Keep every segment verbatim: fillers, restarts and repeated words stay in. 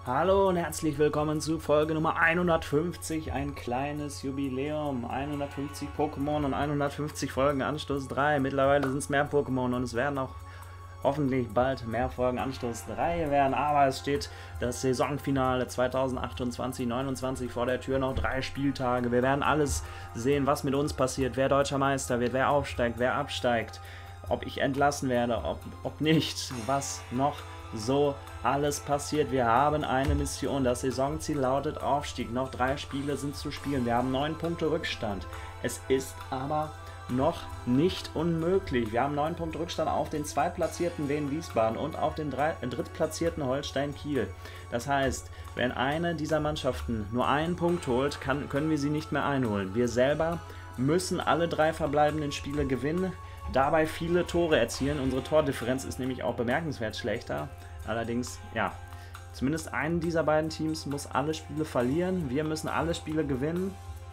Hallo und herzlich willkommen zu Folge Nummer hundertfünfzig, ein kleines Jubiläum, hundertfünfzig Pokémon und hundertfünfzig Folgen Anstoß drei. Mittlerweile sind es mehr Pokémon und es werden auch hoffentlich bald mehr Folgen Anstoß drei werden, aber es steht das Saisonfinale zweitausendachtundzwanzig neunundzwanzig vor der Tür, noch drei Spieltage. Wir werden alles sehen, was mit uns passiert, wer deutscher Meister wird, wer aufsteigt, wer absteigt, ob ich entlassen werde, ob, ob nicht, was noch so alles passiert. Wir haben eine Mission, das Saisonziel lautet Aufstieg, noch drei Spiele sind zu spielen, wir haben neun Punkte Rückstand. Es ist aber noch nicht unmöglich. Wir haben neun Punkte Rückstand auf den zweitplatzierten Wien Wiesbaden und auf den drei, äh, drittplatzierten Holstein Kiel. Das heißt, wenn eine dieser Mannschaften nur einen Punkt holt, kann, können wir sie nicht mehr einholen. Wir selber müssen alle drei verbleibenden Spiele gewinnen, dabei viele Tore erzielen. Unsere Tordifferenz ist nämlich auch bemerkenswert schlechter. Allerdings, ja, zumindest einen dieser beiden Teams muss alle Spiele verlieren. Wir müssen alle Spiele gewinnen.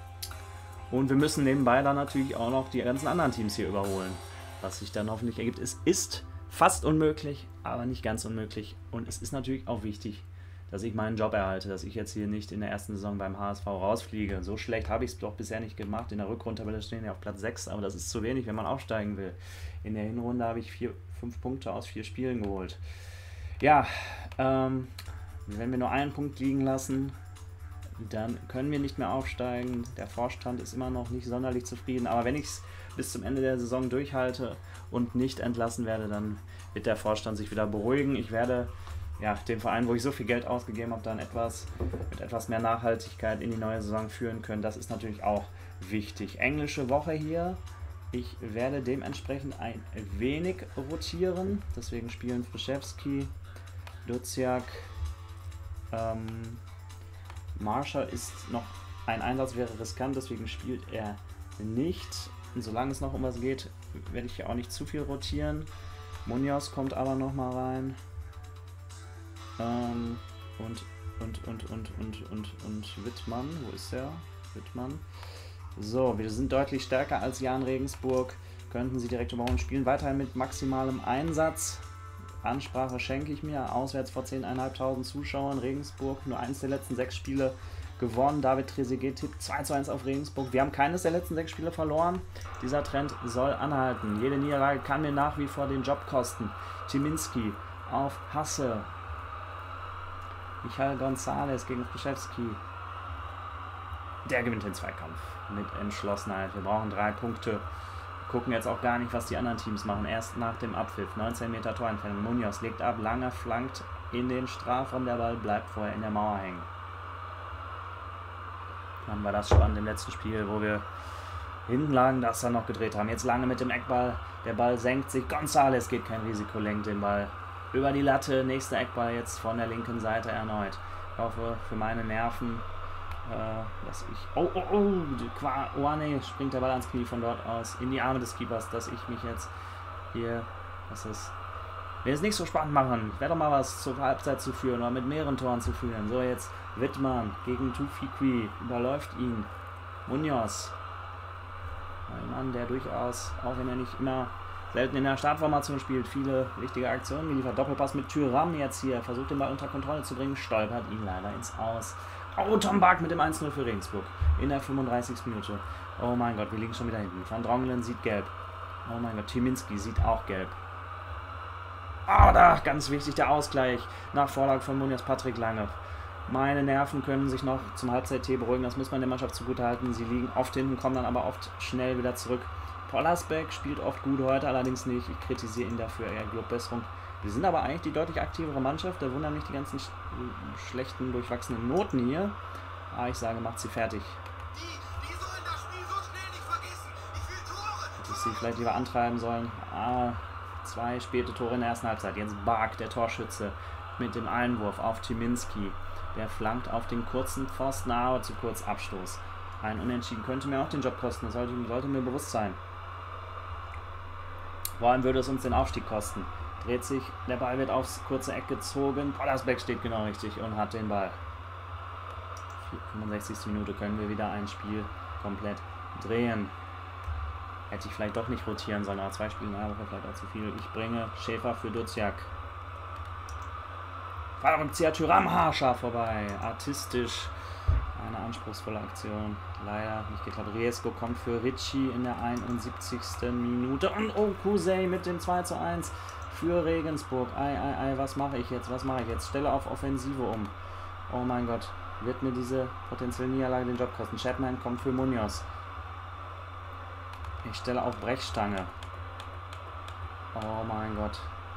Und wir müssen nebenbei dann natürlich auch noch die ganzen anderen Teams hier überholen. Was sich dann hoffentlich ergibt. Es ist fast unmöglich, aber nicht ganz unmöglich. Und es ist natürlich auch wichtig, dass ich meinen Job erhalte, dass ich jetzt hier nicht in der ersten Saison beim H S V rausfliege. So schlecht habe ich es doch bisher nicht gemacht. In der Rückrunde stehen ja auf Platz sechs, aber das ist zu wenig, wenn man aufsteigen will. In der Hinrunde habe ich vier, fünf Punkte aus vier Spielen geholt. Ja, ähm, wenn wir nur einen Punkt liegen lassen, dann können wir nicht mehr aufsteigen. Der Vorstand ist immer noch nicht sonderlich zufrieden, aber wenn ich es bis zum Ende der Saison durchhalte und nicht entlassen werde, dann wird der Vorstand sich wieder beruhigen. Ich werde ja, den Verein, wo ich so viel Geld ausgegeben habe, dann etwas mit etwas mehr Nachhaltigkeit in die neue Saison führen können. Das ist natürlich auch wichtig. Englische Woche hier. Ich werde dementsprechend ein wenig rotieren. Deswegen spielen Frischewski, Duziak, ähm, Marshall ist noch ein Einsatz, wäre riskant, deswegen spielt er nicht. Und solange es noch um was geht, werde ich hier auch nicht zu viel rotieren. Munoz kommt aber noch mal rein. Ähm, und, und, und, und, und, und, und Wittmann, wo ist er? Wittmann. So, wir sind deutlich stärker als Jan Regensburg. Könnten sie direkt über uns spielen. Weiterhin mit maximalem Einsatz. Ansprache schenke ich mir, auswärts vor zehntausendfünfhundert Zuschauern, Regensburg, nur eins der letzten sechs Spiele gewonnen, David Trezeguet tippt zwei zu eins auf Regensburg, wir haben keines der letzten sechs Spiele verloren, dieser Trend soll anhalten, jede Niederlage kann mir nach wie vor den Job kosten. Tyminski auf Hasse, Michael González gegen Frischewski, der gewinnt den Zweikampf mit Entschlossenheit, wir brauchen drei Punkte. Gucken jetzt auch gar nicht, was die anderen Teams machen. Erst nach dem Abpfiff. neunzehn Meter Torentfernung. Munoz legt ab, Langer flankt in den Strafraum. Der Ball bleibt vorher in der Mauer hängen. Dann war das spannend im letzten Spiel, wo wir hinten lagen, das dann noch gedreht haben. Jetzt Lange mit dem Eckball. Der Ball senkt sich. González geht kein Risiko, lenkt den Ball über die Latte. Nächster Eckball jetzt von der linken Seite erneut. Ich hoffe, für meine Nerven, Äh, dass ich. Oh, oh, oh! Qua Oane springt der Ball ans Knie von dort aus in die Arme des Keepers, dass ich mich jetzt hier. Das ist. Will es nicht so spannend machen. Wäre doch mal was zur Halbzeit zu führen oder mit mehreren Toren zu führen. So, jetzt Wittmann gegen Tufikwi. Überläuft ihn. Munoz. Ein Mann, der durchaus, auch wenn er nicht immer selten in der Startformation spielt, viele wichtige Aktionen geliefert. Doppelpass mit Thuram jetzt hier. Versucht den Ball unter Kontrolle zu bringen. Stolpert ihn leider ins Aus. Oh, Tom Bark mit dem eins null für Regensburg in der fünfunddreißigsten Minute. Oh mein Gott, wir liegen schon wieder hinten. Van Drongelen sieht gelb. Oh mein Gott, Tyminski sieht auch gelb. Ah, oh, da, ganz wichtig, der Ausgleich nach Vorlage von Munoz, Patrick Lange. Meine Nerven können sich noch zum Halbzeit-Tee beruhigen, das muss man der Mannschaft zugutehalten. Sie liegen oft hinten, kommen dann aber oft schnell wieder zurück. Pollersbeck spielt oft gut, heute allerdings nicht. Ich kritisiere ihn dafür, er gelobt Besserung. Wir sind aber eigentlich die deutlich aktivere Mannschaft, da wundern mich die ganzen sch schlechten, durchwachsenen Noten hier. Aber ich sage, macht sie fertig. Hätte ich sie vielleicht lieber antreiben sollen. Ah, zwei späte Tore in der ersten Halbzeit. Jens Bark, der Torschütze, mit dem Einwurf auf Tyminski. Der flankt auf den kurzen Pfosten, aber zu kurz Abstoß. Ein Unentschieden könnte mir auch den Job kosten, das sollte, sollte mir bewusst sein. Vor allem würde es uns den Aufstieg kosten. Dreht sich, der Ball wird aufs kurze Eck gezogen. Pollersbeck steht genau richtig und hat den Ball. fünfundsechzigste Minute können wir wieder ein Spiel komplett drehen. Hätte ich vielleicht doch nicht rotieren sollen, aber zwei Spiele in einer Woche vielleicht auch zu viel. Ich bringe Schäfer für Duziak. Ballrückzieher Thuram haarscharf vorbei. Artistisch. Eine anspruchsvolle Aktion. Leider nicht geklappt. Riesco kommt für Ricci in der einundsiebzigsten Minute. Und oh, Kusei mit dem zwei zu eins für Regensburg. Ei, ei, ei, was mache ich jetzt? Was mache ich jetzt? Stelle auf Offensive um. Oh mein Gott. Wird mir diese potenzielle Niederlage den Job kosten? Chapman kommt für Munoz. Ich stelle auf Brechstange. Oh mein Gott.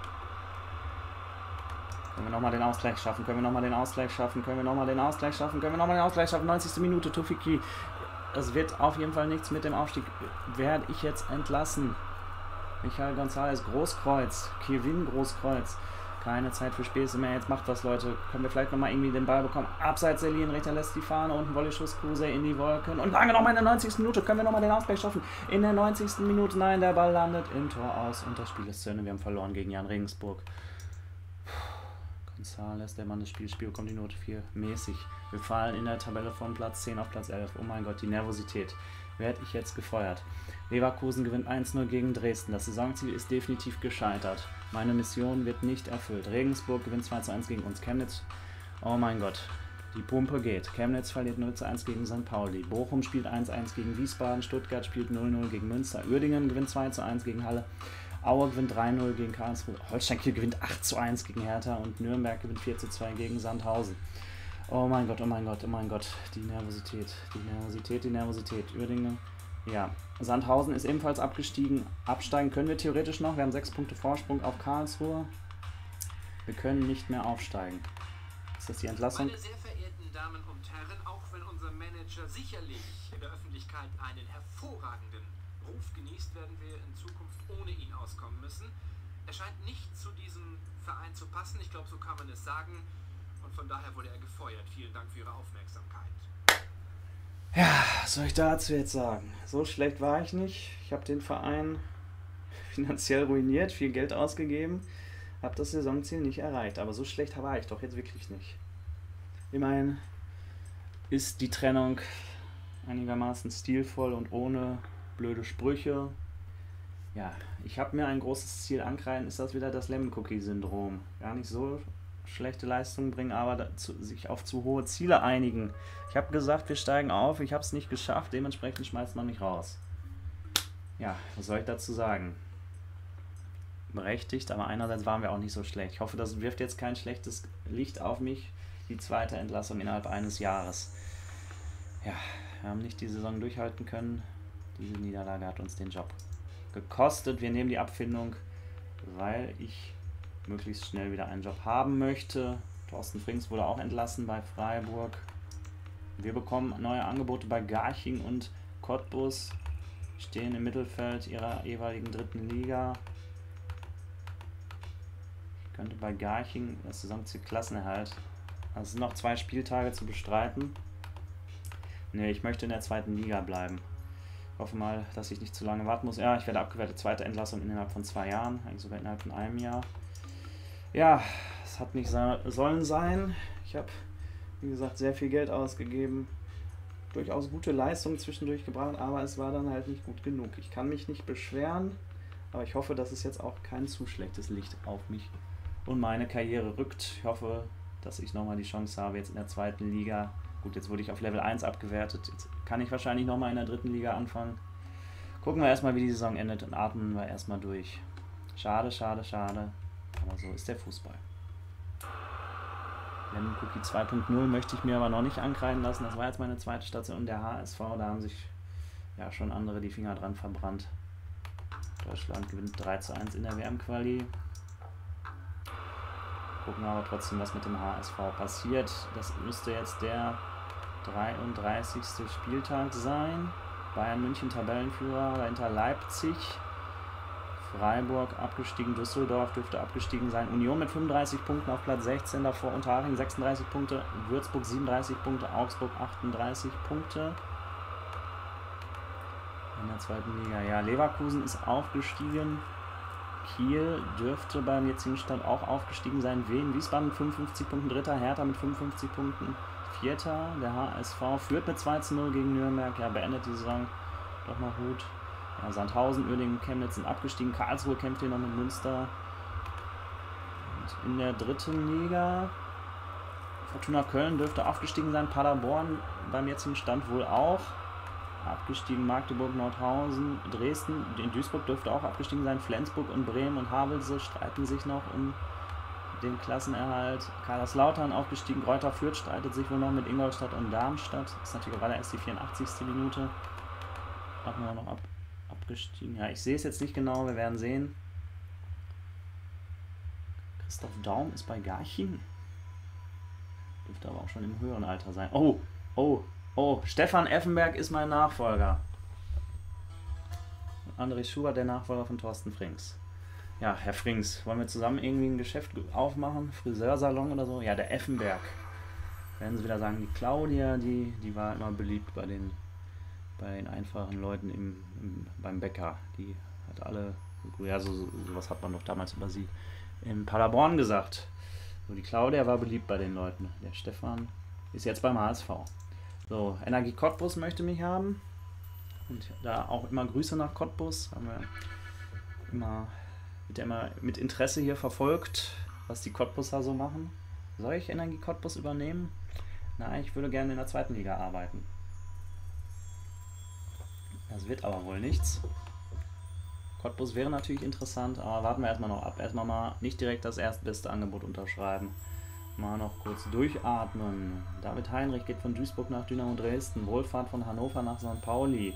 Können wir nochmal den Ausgleich schaffen? Können wir nochmal den Ausgleich schaffen? Können wir nochmal den Ausgleich schaffen? Können wir nochmal den Ausgleich schaffen? neunzigste Minute, Tufiki. Es wird auf jeden Fall nichts mit dem Aufstieg. Werde ich jetzt entlassen? Michael González, Großkreuz. Kevin Großkreuz. Keine Zeit für Späße mehr. Jetzt macht was, Leute. Können wir vielleicht nochmal irgendwie den Ball bekommen? Abseits der Linienrichter lässt die Fahne. Unten Volley-Schuss, Kruse in die Wolken. Und lange nochmal in der neunzigsten Minute. Können wir nochmal den Ausgleich schaffen? In der neunzigsten Minute. Nein, der Ball landet im Tor aus. Und das Spiel ist zu Ende. Wir haben verloren gegen Jan Regensburg. González, der Mann des Spiels, Spiel bekommt die Note vier. Mäßig. Wir fallen in der Tabelle von Platz zehn auf Platz elf. Oh mein Gott, die Nervosität. Werde ich jetzt gefeuert. Leverkusen gewinnt eins null gegen Dresden. Das Saisonziel ist definitiv gescheitert. Meine Mission wird nicht erfüllt. Regensburg gewinnt zwei zu eins gegen uns. Chemnitz, oh mein Gott, die Pumpe geht. Chemnitz verliert null zu eins gegen Sankt Pauli. Bochum spielt eins zu eins gegen Wiesbaden. Stuttgart spielt null zu null gegen Münster. Uerdingen gewinnt zwei zu eins gegen Halle. Aue gewinnt drei zu null gegen Karlsruhe. Holstein Kiel gewinnt acht zu eins gegen Hertha. Und Nürnberg gewinnt vier zu zwei gegen Sandhausen. Oh mein Gott, oh mein Gott, oh mein Gott. Die Nervosität, die Nervosität, die Nervosität. Uerdingen. Ja, Sandhausen ist ebenfalls abgestiegen. Absteigen können wir theoretisch noch. Wir haben sechs Punkte Vorsprung auf Karlsruhe. Wir können nicht mehr aufsteigen. Ist das die Entlassung? Meine sehr verehrten Damen und Herren, auch wenn unser Manager sicherlich in der Öffentlichkeit einen hervorragenden Ruf genießt, werden wir in Zukunft ohne ihn auskommen müssen. Er scheint nicht zu diesem Verein zu passen. Ich glaube, so kann man es sagen. Und von daher wurde er gefeuert. Vielen Dank für Ihre Aufmerksamkeit. Ja, was soll ich dazu jetzt sagen? So schlecht war ich nicht. Ich habe den Verein finanziell ruiniert, viel Geld ausgegeben, habe das Saisonziel nicht erreicht. Aber so schlecht war ich doch jetzt wirklich nicht. Immerhin ist die Trennung einigermaßen stilvoll und ohne blöde Sprüche. Ja, ich habe mir ein großes Ziel ankreiden, ist das wieder das Lemon-Cookie-Syndrom. Gar nicht so schlechte Leistungen bringen, aber dazu, sich auf zu hohe Ziele einigen. Ich habe gesagt, wir steigen auf, ich habe es nicht geschafft, dementsprechend schmeißt man mich raus. Ja, was soll ich dazu sagen? Berechtigt, aber einerseits waren wir auch nicht so schlecht. Ich hoffe, das wirft jetzt kein schlechtes Licht auf mich, die zweite Entlassung innerhalb eines Jahres. Ja, wir haben nicht die Saison durchhalten können. Diese Niederlage hat uns den Job gekostet. Wir nehmen die Abfindung, weil ich möglichst schnell wieder einen Job haben möchte. Thorsten Frings wurde auch entlassen bei Freiburg. Wir bekommen neue Angebote bei Garching und Cottbus. Stehen im Mittelfeld ihrer jeweiligen dritten Liga. Ich könnte bei Garching das Saisonziel Klassenerhalt. Also es sind noch zwei Spieltage zu bestreiten. Ne, ich möchte in der zweiten Liga bleiben. Ich hoffe mal, dass ich nicht zu lange warten muss. Ja, ich werde abgewertet. Zweite Entlassung innerhalb von zwei Jahren. Eigentlich sogar innerhalb von einem Jahr. Ja, es hat nicht sollen sein. Ich habe, wie gesagt, sehr viel Geld ausgegeben. Durchaus gute Leistungen zwischendurch gebracht, aber es war dann halt nicht gut genug. Ich kann mich nicht beschweren, aber ich hoffe, dass es jetzt auch kein zu schlechtes Licht auf mich und meine Karriere rückt. Ich hoffe, dass ich nochmal die Chance habe, jetzt in der zweiten Liga. Gut, jetzt wurde ich auf Level eins abgewertet. Jetzt kann ich wahrscheinlich nochmal in der dritten Liga anfangen. Gucken wir erstmal, wie die Saison endet und atmen wir erstmal durch. Schade, schade, schade. Aber so ist der Fußball. Lemon Cookie zwei punkt null möchte ich mir aber noch nicht ankreiden lassen. Das war jetzt meine zweite Station, der H S V. Da haben sich ja schon andere die Finger dran verbrannt. Deutschland gewinnt drei zu eins in der W M-Quali. Gucken wir aber trotzdem, was mit dem H S V passiert. Das müsste jetzt der dreiunddreißigste Spieltag sein. Bayern München Tabellenführer, dahinter Leipzig. Freiburg abgestiegen, Düsseldorf dürfte abgestiegen sein. Union mit fünfunddreißig Punkten auf Platz sechzehn, davor Unterhaching sechsunddreißig Punkte, Würzburg siebenunddreißig Punkte, Augsburg achtunddreißig Punkte. In der zweiten Liga, ja, Leverkusen ist aufgestiegen. Kiel dürfte beim jetzigen Stand auch aufgestiegen sein. Wien, Wiesbaden mit fünfundfünfzig Punkten, Dritter, Hertha mit fünfundfünfzig Punkten, Vierter. Der H S V führt mit zwei zu null gegen Nürnberg, ja, beendet die Saison doch noch gut. Ja, Sandhausen, Uerdingen, Chemnitz sind abgestiegen. Karlsruhe kämpft hier noch mit Münster. Und in der dritten Liga Fortuna Köln dürfte aufgestiegen sein, Paderborn beim jetzigen Stand wohl auch. Abgestiegen Magdeburg, Nordhausen, Dresden, in Duisburg dürfte auch abgestiegen sein, Flensburg und Bremen und Havelse streiten sich noch um den Klassenerhalt. Kaiserslautern aufgestiegen, Greuther Fürth streitet sich wohl noch mit Ingolstadt und Darmstadt. Das ist natürlich gerade erst die vierundachtzigste Minute. Haben wir noch ab, abgestiegen. Ja, ich sehe es jetzt nicht genau, wir werden sehen. Christoph Daum ist bei Garching. Dürfte aber auch schon im höheren Alter sein. Oh, oh, oh, Stefan Effenberg ist mein Nachfolger. André Schubert, der Nachfolger von Thorsten Frings. Ja, Herr Frings, wollen wir zusammen irgendwie ein Geschäft aufmachen? Friseursalon oder so? Ja, der Effenberg. Werden Sie wieder sagen, die Claudia, die, die war immer beliebt bei den, bei den einfachen Leuten im, im, beim Bäcker. Die hat alle, ja, so, so was hat man doch damals über sie in Paderborn gesagt. So, die Claudia war beliebt bei den Leuten. Der Stefan ist jetzt beim H S V. So, Energie Cottbus möchte mich haben. Und da auch immer Grüße nach Cottbus. Haben wir immer mit, immer mit Interesse hier verfolgt, was die Cottbuser so machen. Soll ich Energie Cottbus übernehmen? Nein, ich würde gerne in der zweiten Liga arbeiten. Das wird aber wohl nichts. Cottbus wäre natürlich interessant, aber warten wir erstmal noch ab. Erstmal mal nicht direkt das erstbeste Angebot unterschreiben. Mal noch kurz durchatmen. David Heinrich geht von Duisburg nach Dynamo Dresden. Wohlfahrt von Hannover nach Sankt Pauli.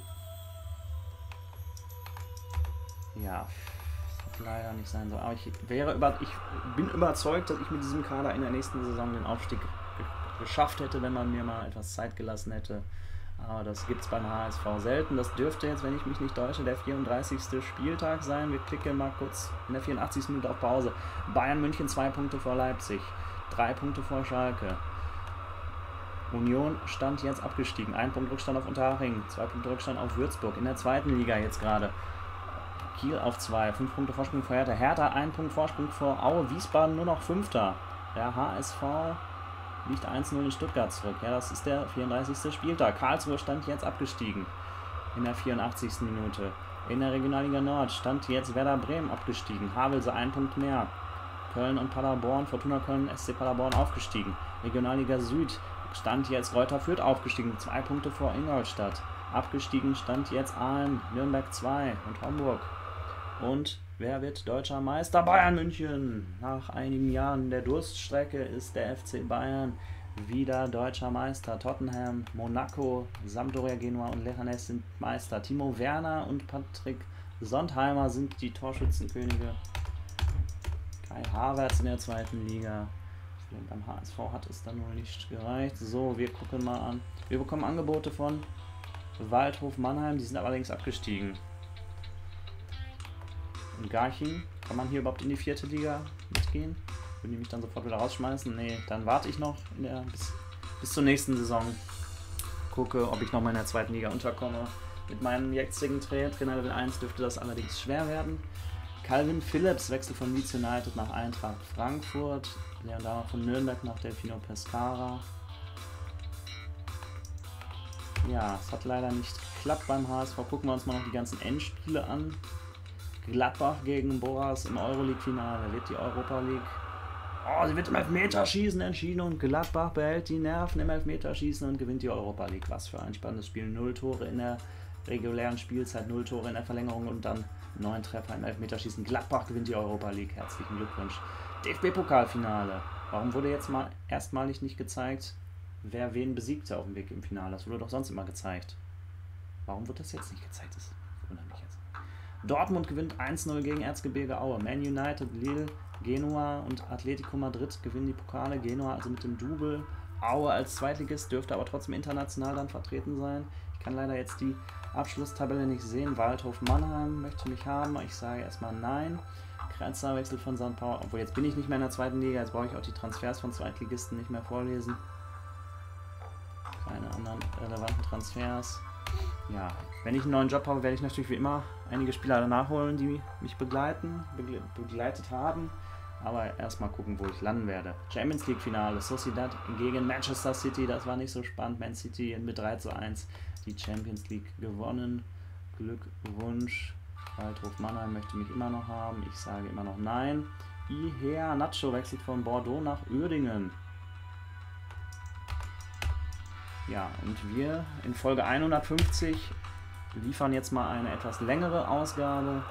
Ja, das hat leider nicht sein sollen. Aber ich, wäre über, ich bin überzeugt, dass ich mit diesem Kader in der nächsten Saison den Aufstieg geschafft hätte, wenn man mir mal etwas Zeit gelassen hätte. Aber das gibt es beim H S V selten. Das dürfte jetzt, wenn ich mich nicht täusche, der vierunddreißigste Spieltag sein. Wir klicken mal kurz in der vierundachtzigsten Minute auf Pause. Bayern München zwei Punkte vor Leipzig, drei Punkte vor Schalke. Union stand jetzt abgestiegen. Ein Punkt Rückstand auf Unterhaching, zwei Punkte Rückstand auf Würzburg. In der zweiten Liga jetzt gerade. Kiel auf zwei, fünf Punkte Vorsprung vor Hertha. Hertha ein Punkt Vorsprung vor Aue. Wiesbaden nur noch Fünfter. Der H S V liegt eins null in Stuttgart zurück. Ja, das ist der vierunddreißigste Spieltag. Karlsruhe stand jetzt abgestiegen in der vierundachtzigsten Minute. In der Regionalliga Nord stand jetzt Werder Bremen abgestiegen. Havelse ein Punkt mehr. Köln und Paderborn, Fortuna Köln, S C Paderborn aufgestiegen. Regionalliga Süd stand jetzt Greuther Fürth aufgestiegen. Zwei Punkte vor Ingolstadt. Abgestiegen stand jetzt Aalen, Nürnberg zwei und Homburg. Und wer wird deutscher Meister? Bayern München! Nach einigen Jahren der Durststrecke ist der F C Bayern wieder deutscher Meister. Tottenham, Monaco, Sampdoria Genua und Leganés sind Meister. Timo Werner und Patrick Sontheimer sind die Torschützenkönige. Kai Havertz in der zweiten Liga. Beim H S V hat es dann nur nicht gereicht. So, wir gucken mal an. Wir bekommen Angebote von Waldhof Mannheim, die sind allerdings abgestiegen. In Garching, kann man hier überhaupt in die vierte Liga mitgehen? Würden die mich dann sofort wieder rausschmeißen? Nee, dann warte ich noch in der, bis, bis zur nächsten Saison. Gucke, ob ich noch mal in der zweiten Liga unterkomme. Mit meinem jetzigen Trainer, Trainer Level eins, dürfte das allerdings schwer werden. Calvin Phillips wechselt von Leeds United nach Eintracht Frankfurt. Leon Dahmer von Nürnberg nach Delfino Pescara. Ja, es hat leider nicht geklappt beim H S V. Gucken wir uns mal noch die ganzen Endspiele an. Gladbach gegen Boras im Euroleague-Finale. Wird die Europa League. Oh, sie wird im Elfmeterschießen entschieden und Gladbach behält die Nerven im Elfmeterschießen und gewinnt die Europa League. Was für ein spannendes Spiel. Null Tore in der regulären Spielzeit, null Tore in der Verlängerung und dann neun Treffer im Elfmeterschießen. Gladbach gewinnt die Europa League. Herzlichen Glückwunsch. D F B-Pokalfinale. Warum wurde jetzt mal erstmalig nicht gezeigt, wer wen besiegte auf dem Weg im Finale? Das wurde doch sonst immer gezeigt. Warum wird das jetzt nicht gezeigt? Das wundert mich jetzt. Dortmund gewinnt eins null gegen Erzgebirge Aue. Man United, Lille, Genua und Atletico Madrid gewinnen die Pokale. Genua also mit dem Double. Aue als Zweitligist dürfte aber trotzdem international dann vertreten sein. Ich kann leider jetzt die Abschlusstabelle nicht sehen. Waldhof Mannheim möchte mich haben. Ich sage erstmal nein. Kretzer wechselt von Sankt Pauli. Obwohl, jetzt bin ich nicht mehr in der zweiten Liga. Jetzt brauche ich auch die Transfers von Zweitligisten nicht mehr vorlesen. Keine anderen relevanten Transfers. Ja, wenn ich einen neuen Job habe, werde ich natürlich wie immer einige Spieler danach holen, die mich begleiten, begle begleitet haben. Aber erstmal gucken, wo ich landen werde. Champions League Finale, Sociedad gegen Manchester City, das war nicht so spannend. Man City mit drei zu eins die Champions League gewonnen. Glückwunsch. Waldhof Mannheim möchte mich immer noch haben. Ich sage immer noch nein. Iher Nacho wechselt von Bordeaux nach Uerdingen. Ja, und wir in Folge hundertfünfzig liefern jetzt mal eine etwas längere Ausgabe,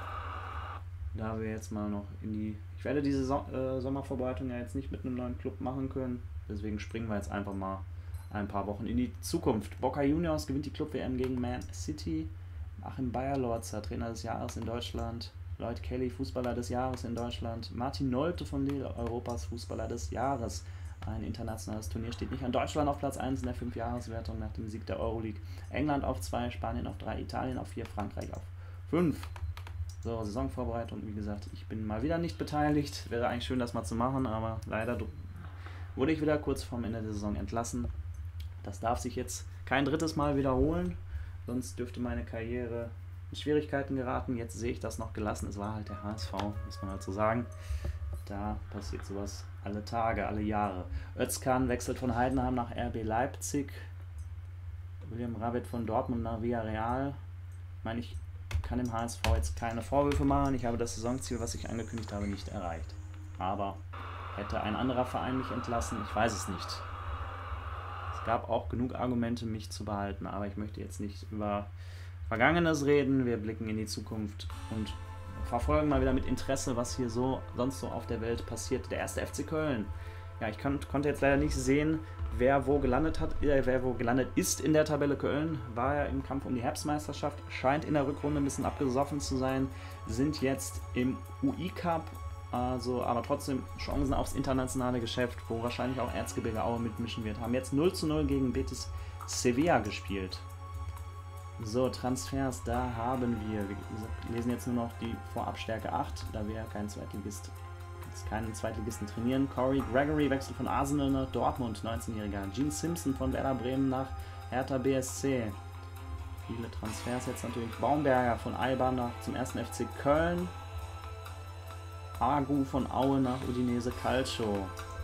da wir jetzt mal noch in die... Ich werde diese so äh, Sommervorbereitung ja jetzt nicht mit einem neuen Club machen können, deswegen springen wir jetzt einfach mal ein paar Wochen in die Zukunft. Boca Juniors gewinnt die Club-W M gegen Man City. Achim Beyer-Lorzer, Trainer des Jahres in Deutschland. Lloyd Kelly, Fußballer des Jahres in Deutschland. Martin Nolte von Lille, Europas Fußballer des Jahres. Ein internationales Turnier steht nicht an. Deutschland auf Platz eins in der fünf Jahreswertung nach dem Sieg der Euroleague. England auf zwei, Spanien auf drei, Italien auf vier, Frankreich auf fünf. So, Saisonvorbereitung, wie gesagt, ich bin mal wieder nicht beteiligt. Wäre eigentlich schön, das mal zu machen, aber leider wurde ich wieder kurz vorm Ende der Saison entlassen. Das darf sich jetzt kein drittes Mal wiederholen, sonst dürfte meine Karriere in Schwierigkeiten geraten. Jetzt sehe ich das noch gelassen. Es war halt der H S V, muss man halt so sagen. Da passiert sowas alle Tage, alle Jahre. Özcan wechselt von Heidenheim nach R B Leipzig. William Rabbitt von Dortmund nach Villarreal. Ich meine, ich kann dem H S V jetzt keine Vorwürfe machen. Ich habe das Saisonziel, was ich angekündigt habe, nicht erreicht. Aber hätte ein anderer Verein mich entlassen? Ich weiß es nicht. Es gab auch genug Argumente, mich zu behalten, aber ich möchte jetzt nicht über Vergangenes reden. Wir blicken in die Zukunft und verfolgen mal wieder mit Interesse, was hier so sonst so auf der Welt passiert. Der erste F C Köln. Ja, ich kann, konnte jetzt leider nicht sehen, wer wo gelandet hat, äh, wer wo gelandet ist in der Tabelle. Köln war ja im Kampf um die Herbstmeisterschaft, scheint in der Rückrunde ein bisschen abgesoffen zu sein, sind jetzt im U I Cup, also aber trotzdem Chancen aufs internationale Geschäft, wo wahrscheinlich auch Erzgebirge Aue mitmischen wird. Haben jetzt null zu null gegen Betis Sevilla gespielt. So, Transfers, da haben wir, wir lesen jetzt nur noch die Vorabstärke acht, da wir ja keinen Zweitligist, keinen Zweitligisten trainieren. Corey Gregory wechselt von Arsenal nach Dortmund, neunzehnjähriger. Gene Simpson von Werder Bremen nach Hertha B S C. Viele Transfers jetzt natürlich. Baumberger von Alba nach zum ersten F C Köln. Agu von Aue nach Udinese Calcio.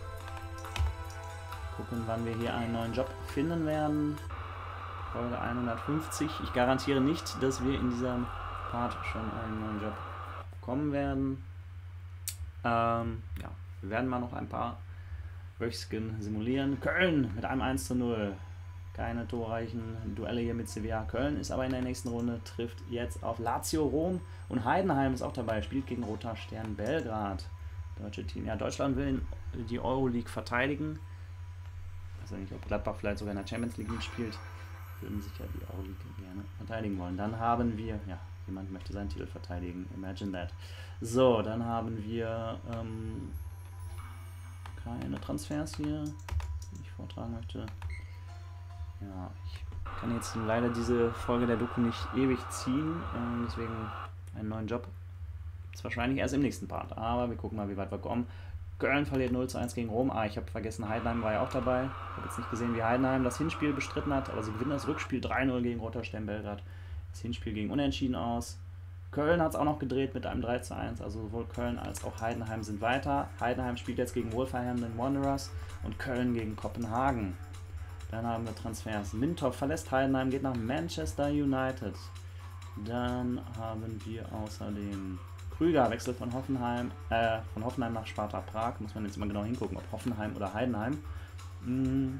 Gucken, wann wir hier einen neuen Job finden werden. Folge hundertfünfzig. Ich garantiere nicht, dass wir in diesem Part schon einen neuen Job bekommen werden. Ähm, ja, wir werden mal noch ein paar Wöchsken simulieren. Köln mit einem eins zu null. Keine torreichen Duelle hier mit Sevilla. Köln ist aber in der nächsten Runde, trifft jetzt auf Lazio Rom und Heidenheim ist auch dabei, spielt gegen Roter Stern Belgrad. Deutsche Team. Ja, Deutschland will die Euroleague verteidigen. Ich weiß ja nicht, ob Gladbach vielleicht sogar in der Champions League mitspielt. Würden sich ja die Euroleague gerne verteidigen wollen. Dann haben wir, ja, jemand möchte seinen Titel verteidigen. Imagine that. So, dann haben wir ähm, keine Transfers hier, die ich vortragen möchte. Ja, ich kann jetzt leider diese Folge der Doku nicht ewig ziehen, äh, deswegen einen neuen Job gibt es wahrscheinlich erst im nächsten Part. Aber wir gucken mal, wie weit wir kommen. Köln verliert null zu eins gegen Rom. Ah, ich habe vergessen, Heidenheim war ja auch dabei. Ich habe jetzt nicht gesehen, wie Heidenheim das Hinspiel bestritten hat, aber sie gewinnen das Rückspiel drei null gegen Roter Stern Belgrad. Das Hinspiel ging unentschieden aus. Köln hat es auch noch gedreht mit einem drei zu eins, also sowohl Köln als auch Heidenheim sind weiter. Heidenheim spielt jetzt gegen Wolverhampton Wanderers und Köln gegen Kopenhagen. Dann haben wir Transfers. Mintoff verlässt Heidenheim, geht nach Manchester United. Dann haben wir außerdem Krüger wechselt von Hoffenheim, äh, von Hoffenheim nach Sparta Prag. Muss man jetzt mal genau hingucken, ob Hoffenheim oder Heidenheim. Hm.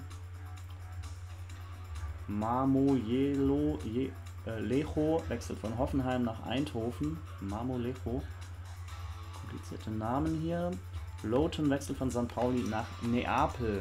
Marmojelo Je, äh, Lecho wechselt von Hoffenheim nach Eindhoven. Marmolejo. Komplizierte Namen hier. Loughton wechselt von Sankt Pauli nach Neapel.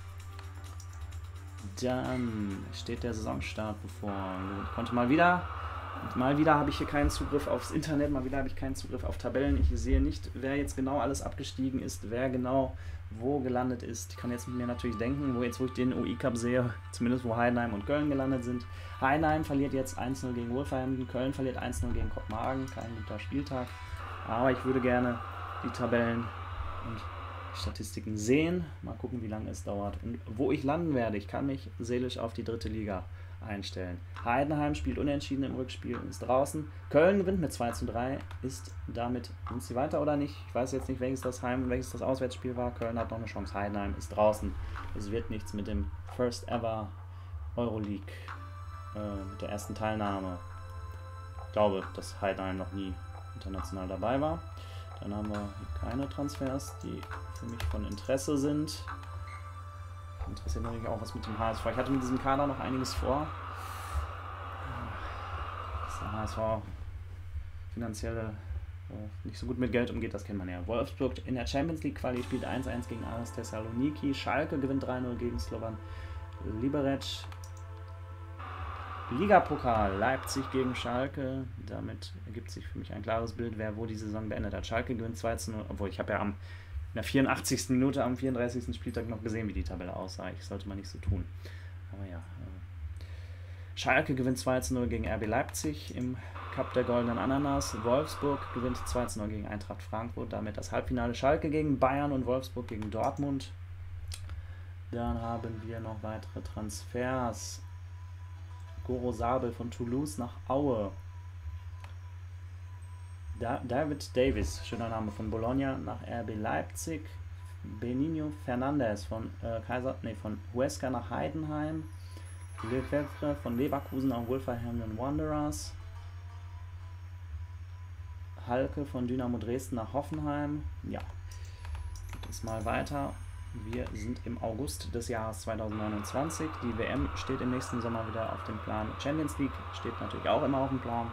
Dann steht der Saisonstart bevor. Ich konnte mal wieder... Und mal wieder habe ich hier keinen Zugriff aufs Internet, mal wieder habe ich keinen Zugriff auf Tabellen. Ich sehe nicht, wer jetzt genau alles abgestiegen ist, wer genau wo gelandet ist. Ich kann jetzt mit mir natürlich denken, wo jetzt wo ich den U I Cup sehe, zumindest wo Heidenheim und Köln gelandet sind. Heidenheim verliert jetzt eins null gegen Wolverhampton, Köln verliert eins null gegen Kopenhagen, kein guter Spieltag. Aber ich würde gerne die Tabellen und die Statistiken sehen. Mal gucken, wie lange es dauert und wo ich landen werde. Ich kann mich seelisch auf die dritte Liga einstellen. Heidenheim spielt unentschieden im Rückspiel und ist draußen. Köln gewinnt mit zwei zu drei, ist damit, sind sie weiter oder nicht? Ich weiß jetzt nicht, welches das Heim- und welches das Auswärtsspiel war. Köln hat noch eine Chance, Heidenheim ist draußen. Es wird nichts mit dem First Ever Euroleague, äh, mit der ersten Teilnahme. Ich glaube, dass Heidenheim noch nie international dabei war. Dann haben wir hier keine Transfers, die für mich von Interesse sind. interessiert natürlich auch was mit dem H S V. Ich hatte mit diesem Kader noch einiges vor. Dass der H S V finanziell äh, nicht so gut mit Geld umgeht, das kennt man ja. Wolfsburg in der Champions League Quali spielt eins eins gegen Aris Thessaloniki. Schalke gewinnt drei null gegen Slovan Liberec. Ligapokal, Leipzig gegen Schalke. Damit ergibt sich für mich ein klares Bild, wer wo die Saison beendet hat. Schalke gewinnt zwei zu null, obwohl ich habe ja am, in der vierundachtzigsten Minute am vierunddreißigsten Spieltag noch gesehen, wie die Tabelle aussah. Ich sollte mal nicht so tun. Aber ja. Äh, Schalke gewinnt zwei zu null gegen R B Leipzig im Cup der Goldenen Ananas. Wolfsburg gewinnt zwei zu null gegen Eintracht Frankfurt. Damit das Halbfinale Schalke gegen Bayern und Wolfsburg gegen Dortmund. Dann haben wir noch weitere Transfers. Goro Sabel von Toulouse nach Aue. Da David Davis, schöner Name, von Bologna nach R B Leipzig. Benigno Fernandes von äh, Kaiser, nee, von Huesca nach Heidenheim. Lefebvre von Leverkusen nach Wolverhampton Wanderers. Halke von Dynamo Dresden nach Hoffenheim. Ja, geht es mal weiter. Wir sind im August des Jahres zweitausendneunundzwanzig. Die W M steht im nächsten Sommer wieder auf dem Plan. Champions League steht natürlich auch immer auf dem Plan.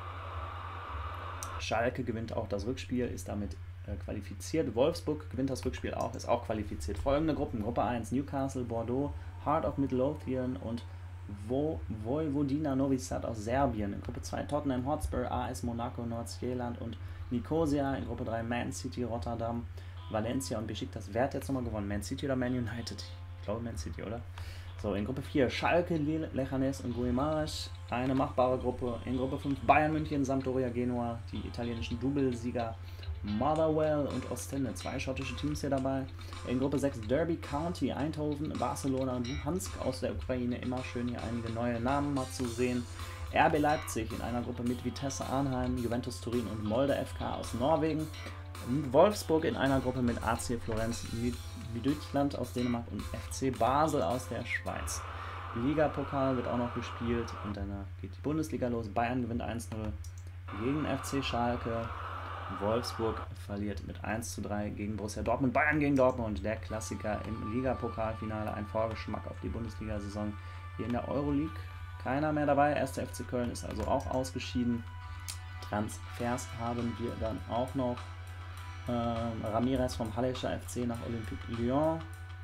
Schalke gewinnt auch das Rückspiel, ist damit äh, qualifiziert. Wolfsburg gewinnt das Rückspiel auch, ist auch qualifiziert. Folgende Gruppen: Gruppe eins: Newcastle, Bordeaux, Heart of Midlothian und Vo Vojvodina Novi Sad aus Serbien. In Gruppe zwei Tottenham Hotspur, A S Monaco, Nordsjælland und Nicosia. In Gruppe drei Man City, Rotterdam, Valencia und Besiktas. Wer hat jetzt nochmal gewonnen? Man City oder Man United? Ich glaube Man City, oder? So, in Gruppe vier Schalke, Leganés und Guimarães. Eine machbare Gruppe. In Gruppe fünf Bayern München, Sampdoria Genua, die italienischen Doublesieger Motherwell und Ostende. Zwei schottische Teams hier dabei. In Gruppe sechs Derby County, Eindhoven, Barcelona und Luhansk aus der Ukraine. Immer schön hier einige neue Namen mal zu sehen. R B Leipzig in einer Gruppe mit Vitesse Arnheim, Juventus Turin und Molde F K aus Norwegen. Wolfsburg in einer Gruppe mit A C Florenz Midtjylland aus Dänemark und F C Basel aus der Schweiz. Ligapokal wird auch noch gespielt und danach geht die Bundesliga los. Bayern gewinnt eins null gegen F C Schalke. Wolfsburg verliert mit eins zu drei gegen Borussia Dortmund. Bayern gegen Dortmund, der Klassiker im Ligapokalfinale. Ein Vorgeschmack auf die Bundesliga-Saison hier in der Euroleague. Keiner mehr dabei. erster F C Köln ist also auch ausgeschieden. Transfers haben wir dann auch noch. Ähm, Ramirez vom Hallischer F C nach Olympique Lyon.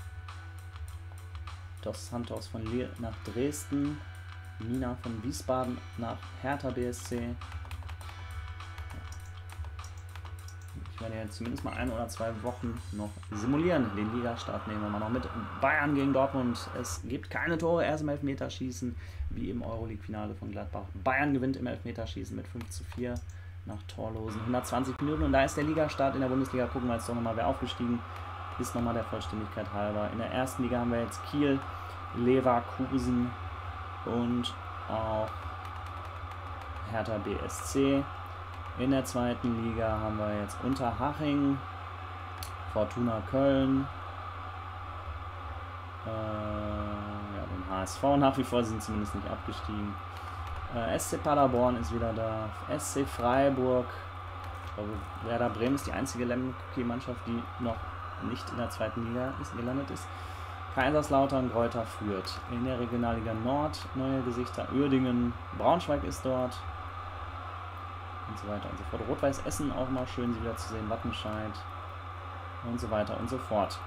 Dos Santos von Lille nach Dresden. Mina von Wiesbaden nach Hertha B S C. Ich werde jetzt zumindest mal ein oder zwei Wochen noch simulieren. Den Ligastart nehmen wir mal noch mit. Bayern gegen Dortmund. Es gibt keine Tore, erst im Elfmeterschießen, wie im Euroleague-Finale von Gladbach. Bayern gewinnt im Elfmeterschießen mit fünf zu vier nach torlosen hundertzwanzig Minuten. Und da ist der Ligastart in der Bundesliga. Gucken wir jetzt doch nochmal, wer aufgestiegen ist, nochmal der Vollständigkeit halber. In der ersten Liga haben wir jetzt Kiel, Leverkusen und auch Hertha B S C. In der zweiten Liga haben wir jetzt Unterhaching, Fortuna Köln, äh, ja, den H S V nach wie vor, sind zumindest nicht abgestiegen. Äh, S C Paderborn ist wieder da, S C Freiburg, ich glaube Werder Bremen ist die einzige Lemke-Mannschaft, die noch nicht in der zweiten Liga ist, gelandet ist. Kaiserslautern, Greuther Fürth. In der Regionalliga Nord neue Gesichter, Uerdingen, Braunschweig ist dort. Und so weiter und so fort. Rot-Weiß Essen auch mal schön, sie wieder zu sehen. Wattenscheid und so weiter und so fort.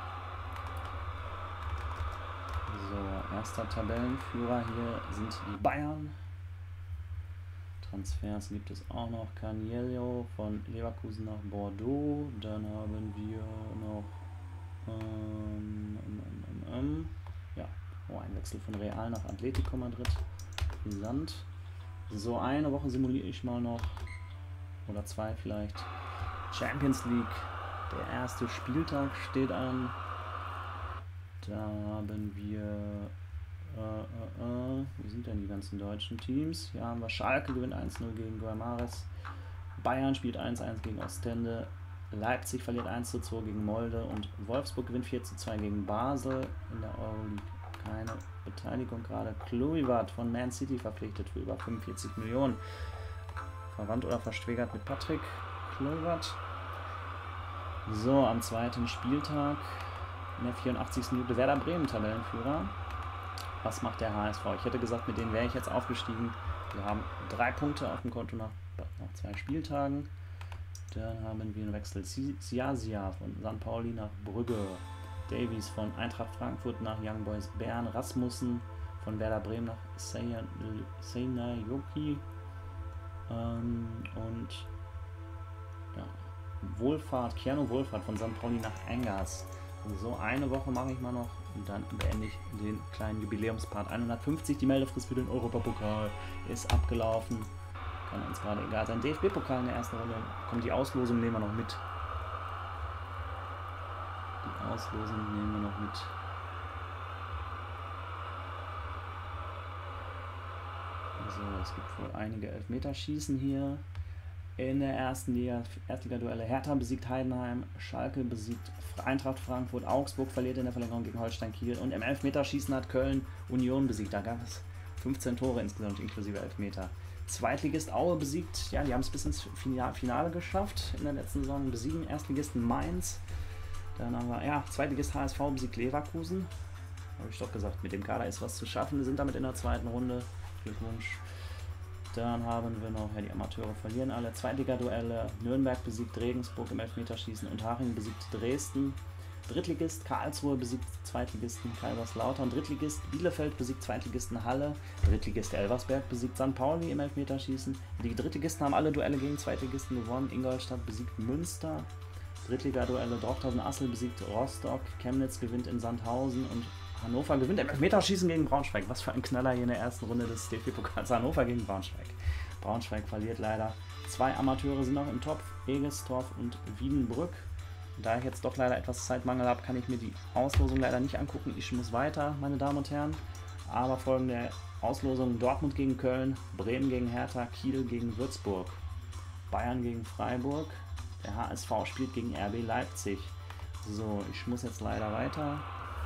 So, erster Tabellenführer hier sind die Bayern. Transfers gibt es auch noch. Caniello von Leverkusen nach Bordeaux. Dann haben wir noch ähm, ähm, ähm, ja, oh, ein Wechsel von Real nach Atletico Madrid. Brisant. So, eine Woche simuliere ich mal noch. Oder zwei vielleicht. Champions League. Der erste Spieltag steht an. Da haben wir... Äh, äh, äh, wo sind denn die ganzen deutschen Teams? Hier haben wir Schalke gewinnt eins null gegen Guimarães. Bayern spielt eins eins gegen Ostende. Leipzig verliert eins zu zwei gegen Molde. Und Wolfsburg gewinnt vier zu zwei gegen Basel. In der Euroleague keine Beteiligung gerade. Kluivert von Man City verpflichtet für über fünfundvierzig Millionen. Verwandt oder verschwägert mit Patrick Kluivert. So, am zweiten Spieltag In der vierundachtzigsten Minute Werder Bremen, Tabellenführer. Was macht der H S V? Ich hätte gesagt, mit denen wäre ich jetzt aufgestiegen. Wir haben drei Punkte auf dem Konto nach, nach zwei Spieltagen. Dann haben wir einen Wechsel. Siasia von Sankt Pauli nach Brügge. Davies von Eintracht Frankfurt nach Young Boys Bern. Rasmussen von Werder Bremen nach Seinäjoki. Ähm, und ja, Wohlfahrt, Keanu Wohlfahrt von Sankt Pauli nach Engers. So, eine Woche mache ich mal noch und dann beende ich den kleinen Jubiläumspart. hundertfünfzig, die Meldefrist für den Europapokal ist abgelaufen. Kann uns gerade egal sein. D F B-Pokal in der ersten Runde. Kommt die Auslosung, nehmen wir noch mit. Die Auslosung nehmen wir noch mit. Also, es gibt wohl einige Elfmeterschießen hier. In der ersten Liga, Erstliga-Duelle. Hertha besiegt Heidenheim, Schalke besiegt Eintracht Frankfurt, Augsburg verliert in der Verlängerung gegen Holstein Kiel und im Elfmeterschießen hat Köln Union besiegt. Da gab es fünfzehn Tore insgesamt, inklusive Elfmeter. Zweitligist Aue besiegt, ja, die haben es bis ins Finale geschafft in der letzten Saison, besiegen Erstligisten Mainz. Dann haben wir, ja, Zweitligist H S V besiegt Leverkusen. Habe ich doch gesagt, mit dem Kader ist was zu schaffen. Wir sind damit in der zweiten Runde. Glückwunsch. Dann haben wir noch, ja, die Amateure verlieren alle. Zweitliga-Duelle. Nürnberg besiegt Regensburg im Elfmeterschießen und Haching besiegt Dresden. Drittligist Karlsruhe besiegt Zweitligisten Kaiserslautern. Drittligist Bielefeld besiegt Zweitligisten Halle. Drittligist Elversberg besiegt Sankt Pauli im Elfmeterschießen. Die Drittligisten haben alle Duelle gegen Zweitligisten gewonnen. Ingolstadt besiegt Münster. Drittliga-Duelle Dortmund-Assel besiegt Rostock. Chemnitz gewinnt in Sandhausen und Hannover gewinnt im Elfmeterschießen gegen Braunschweig. Was für ein Knaller hier in der ersten Runde des D F B-Pokals. Hannover gegen Braunschweig. Braunschweig verliert leider. Zwei Amateure sind noch im Topf. Egestorf und Wiedenbrück. Da ich jetzt doch leider etwas Zeitmangel habe, kann ich mir die Auslosung leider nicht angucken. Ich muss weiter, meine Damen und Herren. Aber folgende Auslosung: Dortmund gegen Köln, Bremen gegen Hertha, Kiel gegen Würzburg, Bayern gegen Freiburg. Der H S V spielt gegen R B Leipzig. So, ich muss jetzt leider weiter.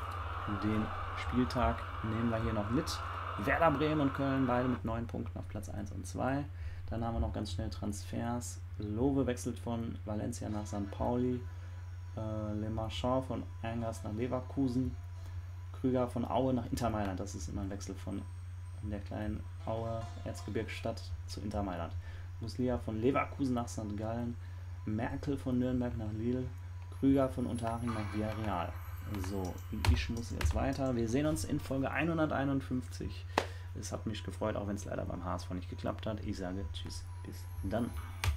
Den Spieltag nehmen wir hier noch mit. Werder Bremen und Köln, beide mit neun Punkten auf Platz eins und zwei. Dann haben wir noch ganz schnell Transfers. Lowe wechselt von Valencia nach Sankt Pauli. Äh, Le Marchand von Angers nach Leverkusen. Krüger von Aue nach Inter Mailand. Das ist immer ein Wechsel von der kleinen Aue Erzgebirgsstadt zu Inter Mailand. Muslia von Leverkusen nach Sankt Gallen. Merkel von Nürnberg nach Lille. Krüger von Unterhaching nach Villarreal. So, ich muss jetzt weiter. Wir sehen uns in Folge hunderteinundfünfzig. Es hat mich gefreut, auch wenn es leider beim H S V nicht geklappt hat. Ich sage tschüss, bis dann.